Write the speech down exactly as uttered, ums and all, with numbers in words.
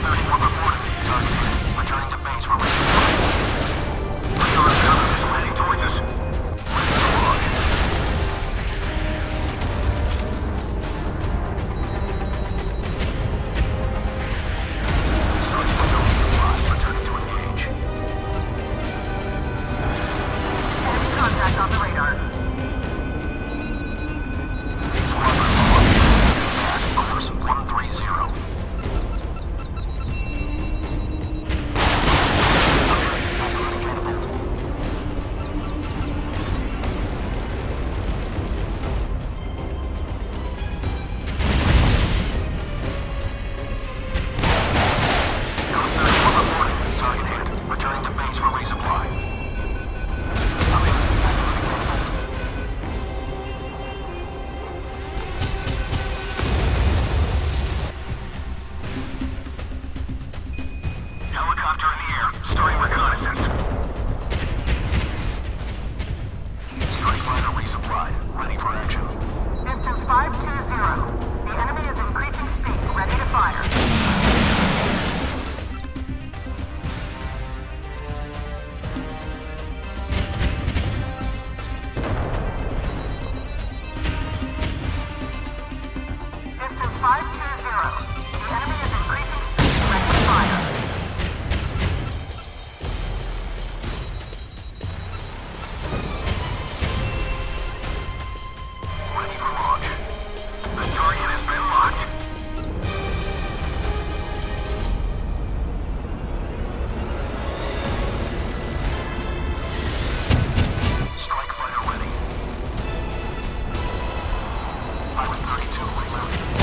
thirty-one reported. Target hit. Returning to base for resupply. Radar counter heading towards us. Ready for launch. Starting to build supply. Returning to engage. Enemy contact on the radar. Course one three zero. Target hit. Returning to base for resupply. Helicopter in the air, starting reconnaissance. Strike fighter resupplied, ready for action. Distance five two zero. The enemy is increasing speed, ready to fire. Distance five two zero. The enemy is increasing speed, ready to fire. Ready for launch. The target has been locked. Strike fighter ready. Pilot thirty-two reloading.